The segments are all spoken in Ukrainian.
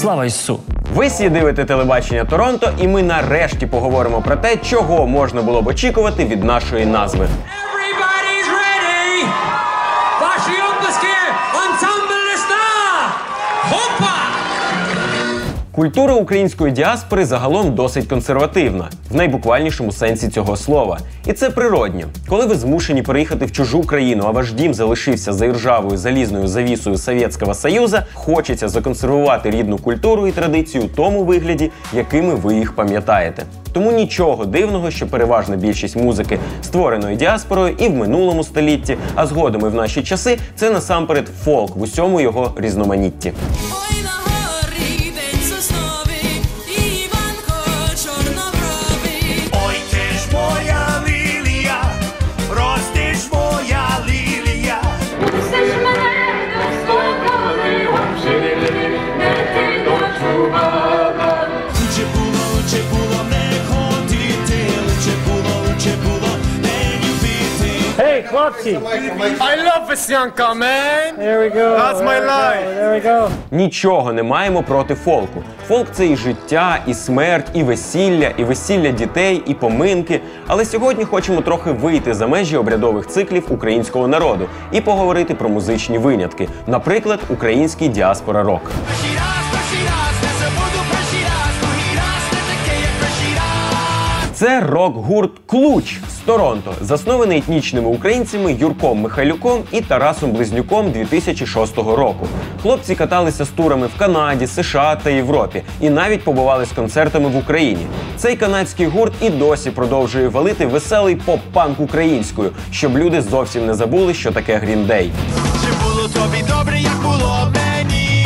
Слава Ісусу! Ви всі дивите телебачення Торонто, і ми нарешті поговоримо про те, чого можна було б очікувати від нашої назви. Everybody's ready! Ваші оплески! Ансамбль листа! Хопа! Культура української діаспори загалом досить консервативна, в найбуквальнішому сенсі цього слова. І це природньо. Коли ви змушені переїхати в чужу країну, а ваш дім залишився за іржавою залізною завісою Совєтського Союзу, хочеться законсервувати рідну культуру і традицію у тому вигляді, якими ви їх пам'ятаєте. Тому нічого дивного, що переважна більшість музики, створеної діаспорою і в минулому столітті, а згодом і в наші часи, це насамперед фолк в усьому його різноманітті. Хлопці! I love Веснянка, man! There we go. That's my life! There we go. Нічого не маємо проти фолку. Фолк – це і життя, і смерть, і весілля дітей, і поминки. Але сьогодні хочемо трохи вийти за межі обрядових циклів українського народу і поговорити про музичні винятки. Наприклад, український діаспора-рок. Це рок-гурт «Ключ» з Торонто, заснований етнічними українцями Юрком Михайлюком і Тарасом Близнюком 2006 року. Хлопці каталися з турами в Канаді, США та Європі і навіть побували з концертами в Україні. Цей канадський гурт і досі продовжує валити веселий поп-панк українською, щоб люди зовсім не забули, що таке Green Day. Чи було тобі добре, як було мені?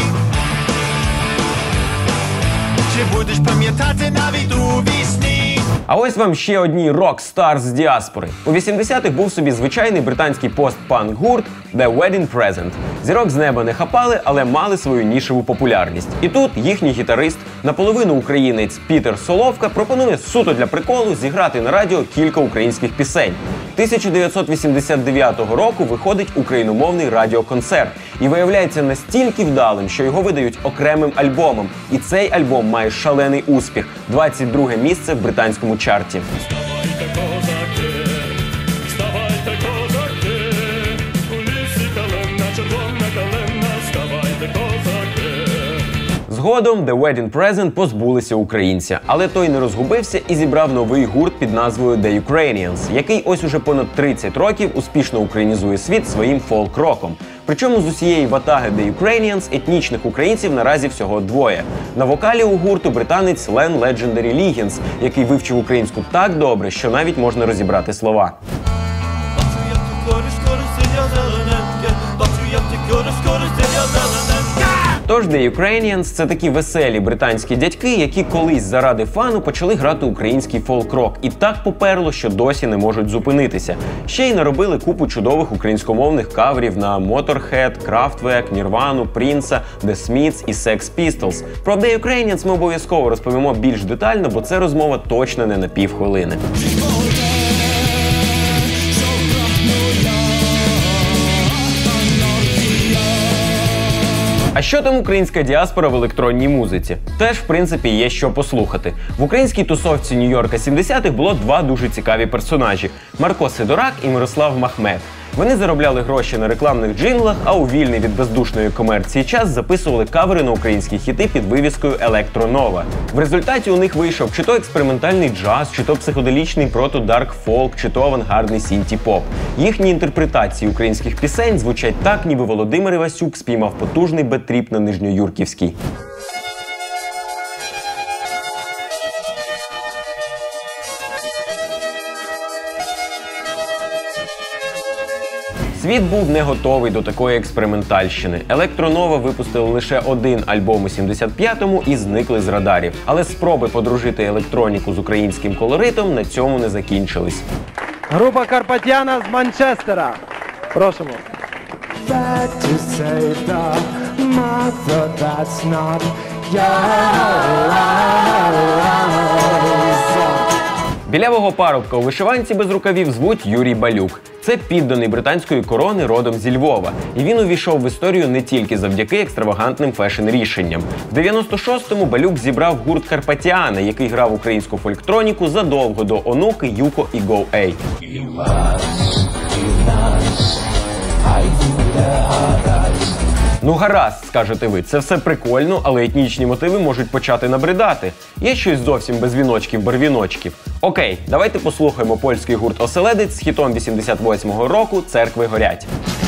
Чи будеш пам'ятати навіть у вісні? А ось вам ще одні рок-стар з діаспори. У 80-х був собі звичайний британський пост-панк гурт The Wedding Present. Зірок з неба не хапали, але мали свою нішеву популярність. І тут їхній гітарист, наполовину українець Пітер Соловка, пропонує суто для приколу зіграти на радіо кілька українських пісень. 1989 року виходить україномовний радіоконцерт. І виявляється настільки вдалим, що його видають окремим альбомом. І цей альбом має шалений успіх – 22-ге місце в британському чарті. Згодом The Wedding Present позбулися українця, але той не розгубився і зібрав новий гурт під назвою The Ukrainians, який ось уже понад 30 років успішно українізує світ своїм фолк-роком. Причому з усієї ватаги The Ukrainians етнічних українців наразі всього двоє. На вокалі у гурту британець Лен Legendary Liggins, який вивчив українську так добре, що навіть можна розібрати слова. Тож The Ukrainians – це такі веселі британські дядьки, які колись заради фану почали грати український фолк-рок. І так поперло, що досі не можуть зупинитися. Ще й наробили купу чудових українськомовних каверів на Motorhead, Kraftwerk, Nirvana, Prince, The Smiths і Sex Pistols. Про The Ukrainians ми обов'язково розповімо більш детально, бо це розмова точно не на півхвилини. А що там українська діаспора в електронній музиці? Теж, в принципі, є що послухати. В українській тусовці Нью-Йорка 70-х було два дуже цікаві персонажі – Марко Сидорак і Мирослав Махмет. Вони заробляли гроші на рекламних джинглах, а у вільний від бездушної комерції час записували кавери на українські хіти під вивіскою «Електронова». В результаті у них вийшов чи то експериментальний джаз, чи то психоделічний прото-дарк-фолк, чи то авангардний сінті-поп. Їхні інтерпретації українських пісень звучать так, ніби Володимир Івасюк спіймав потужний бет-тріп на Нижньоюрківській. Світ був не готовий до такої експериментальщини. Електронова випустили лише один альбом у 75-му і зникли з радарів. Але спроби подружити електроніку з українським колоритом на цьому не закінчились. Група Карпатяна з Манчестера. Просимо. Білявого парубка у вишиванці без рукавів звуть Юрій Балюк. Це підданий британської корони родом зі Львова. І він увійшов в історію не тільки завдяки екстравагантним фешн-рішенням. В 96-му Балюк зібрав гурт «Карпатіана», який грав українську фольктроніку задовго до онуки Юко і Go A. Ну гаразд, скажете ви, це все прикольно, але етнічні мотиви можуть почати набридати. Є щось зовсім без віночків-барвіночків. Окей, давайте послухаємо польський гурт «Оселедець» з хітом 88-го року «Церкви горять».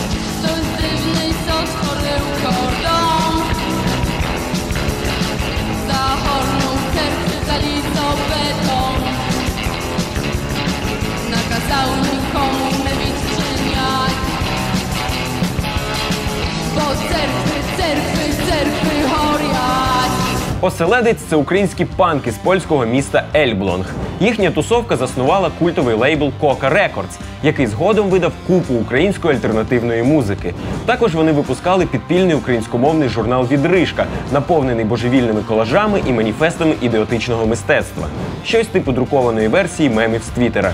«Оселедець» – це українські панки з польського міста Ельблонг. Їхня тусовка заснувала культовий лейбл Кока Рекордс, який згодом видав купу української альтернативної музики. Також вони випускали підпільний українськомовний журнал «Відрижка», наповнений божевільними колажами і маніфестами ідеотичного мистецтва. Щось типу друкованої версії мемів з Твіттера.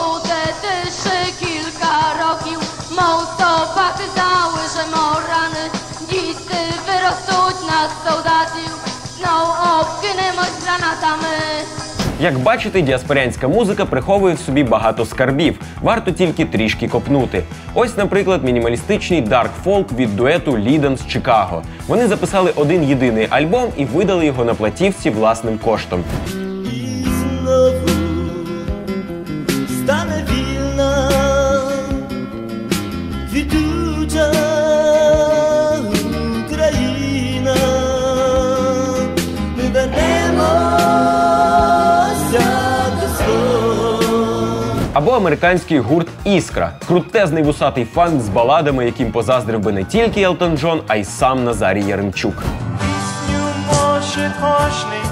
Як бачите, діаспорянська музика приховує в собі багато скарбів, варто тільки трішки копнути. Ось, наприклад, мінімалістичний дарк-фолк від дуету Ліден з Чикаго. Вони записали один єдиний альбом і видали його на платівці власним коштом. Або американський гурт «Іскра» – крутезний вусатий фанк з баладами, яким позаздрив би не тільки Елтон Джон, а й сам Назарій Яремчук. Пісню може кожний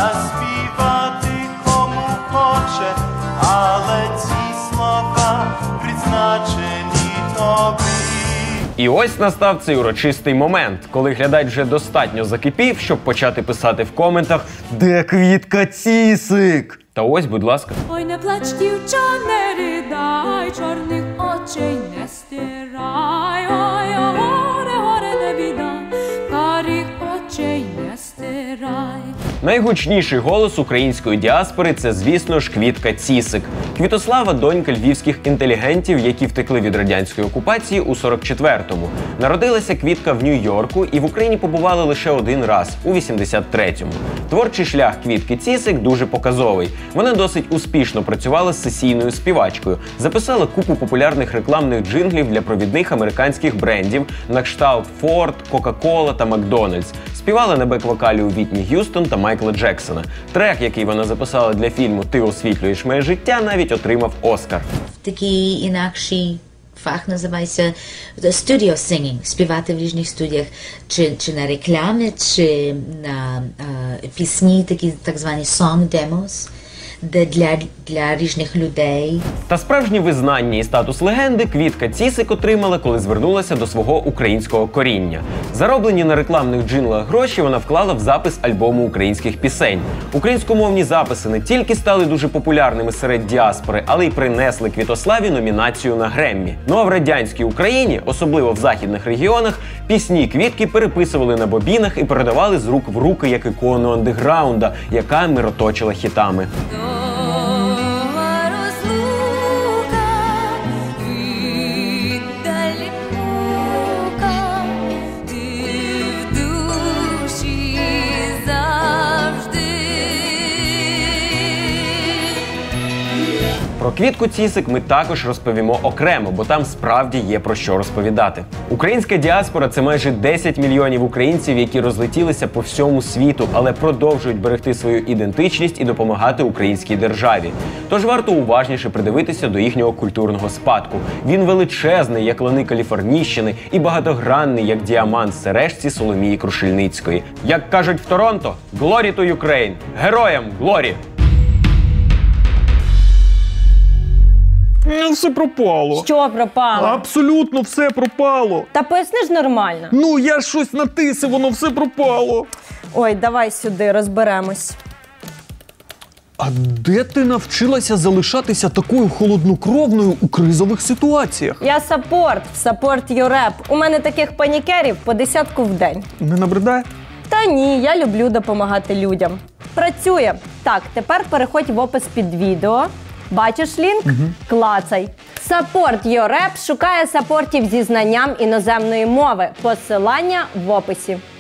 заспівати кому хоче, але ці слова призначені тобі. І ось настав цей урочистий момент, коли глядач вже достатньо закипів, щоб почати писати в коментах «Де квітка Цісик?». Та ось, будь ласка. Ой, не плач, дівча, не ридай, чорних очей не стирай. Ой, горе, горе, не біда, карих очей не стирай. Найгучніший голос української діаспори – це, звісно ж, Квітка Цісик. Квітослава – донька львівських інтелігентів, які втекли від радянської окупації у 44-му. Народилася Квітка в Нью-Йорку і в Україні побувала лише один раз – у 83-му. Творчий шлях Квітки Цісик дуже показовий. Вона досить успішно працювала з сесійною співачкою, записала купу популярних рекламних джинглів для провідних американських брендів на кшталт Ford, Coca-Cola та McDonald's. Співала на бек-вокалі у Вітні Г'юстон та Майкла Джексона. Трек, який вона записала для фільму «Ти освітлюєш моє життя», навіть отримав Оскар. Такий інакший фах називається studio singing, співати в різних студіях, чи на реклами, чи на пісні, такі так звані song demos, де для різних людей. Та справжнє визнання і статус легенди Квітка Цісик отримала, коли звернулася до свого українського коріння. Зароблені на рекламних джинглах гроші вона вклала в запис альбому українських пісень. Українськомовні записи не тільки стали дуже популярними серед діаспори, але й принесли Квітославі номінацію на Греммі. Ну а в радянській Україні, особливо в західних регіонах, пісні Квітки переписували на бобінах і передавали з рук в руки як ікону андеграунда, яка мироточила хітами. Про Квітку Цісик ми також розповімо окремо, бо там справді є про що розповідати. Українська діаспора – це майже 10 мільйонів українців, які розлетілися по всьому світу, але продовжують берегти свою ідентичність і допомагати українській державі. Тож варто уважніше придивитися до їхнього культурного спадку. Він величезний, як лани Каліфорнійщини, і багатогранний, як діамант з сережці Соломії Крушельницької. Як кажуть в Торонто, «Glory to Ukraine!» Героям глорі! Все пропало. Що пропало? Абсолютно все пропало. Та поясни ж нормально. Ну, я щось натисив, воно все пропало. Ой, давай сюди, розберемось. А де ти навчилася залишатися такою холоднокровною у кризових ситуаціях? Я саппорт в Support Your Rap. У мене таких панікерів по 10 в день. Не набридає? Та ні, я люблю допомагати людям. Працює. Так, тепер переходь в опис під відео. Бачиш лінк? Клацай. Support Your Rap шукає саппортів зі знанням іноземної мови. Посилання в описі.